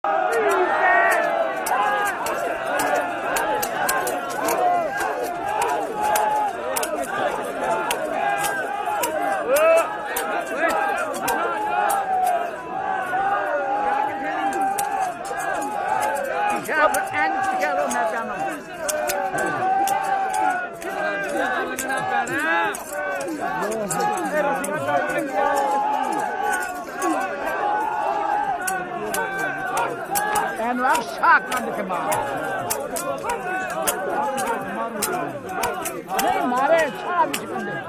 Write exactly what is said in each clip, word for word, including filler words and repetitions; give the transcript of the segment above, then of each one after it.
Shock on the command. Hey, Mare, charge on the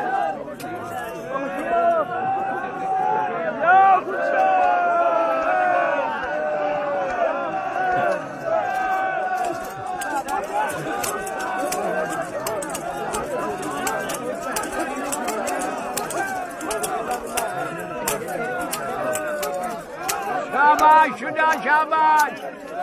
Shabash, Shuda, Shabash.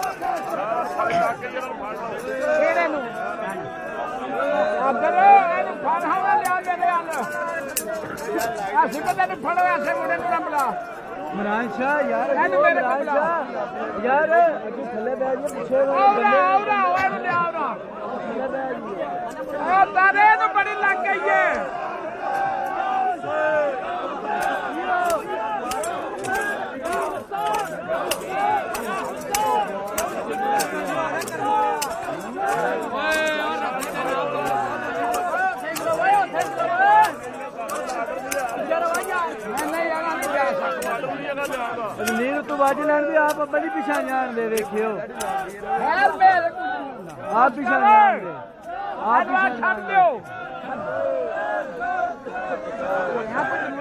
Imran Shah यार इमरान शाह यार अभी थले बैठ गए पीछे तारे तो बड़ी लग गई है नीर तो बाजी लैंड भी आप बड़ी पिछा जान दे देखियो आप पिछा जान दे आप पिछा जान दे